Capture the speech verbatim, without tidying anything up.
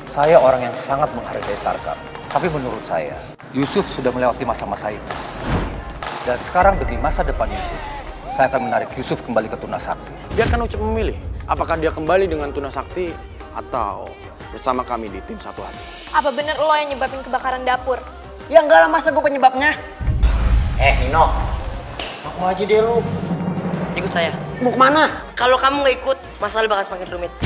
Saya orang yang sangat menghargai Tarkam. Tapi menurut saya, Yusuf sudah melewati masa-masa itu. Dan sekarang demi masa depan Yusuf, saya akan menarik Yusuf kembali ke Tuna Sakti. Biarkan Ucup memilih, apakah dia kembali dengan Tuna Sakti atau bersama kami di tim Satu Hati. Apa bener lo yang nyebabin kebakaran dapur? Ya enggak lah, masa gue penyebabnya. Eh Nino, Aku aja deh lu. ikut saya. Mau kemana? Kalau kamu nggak ikut, masalah bakal semakin rumit.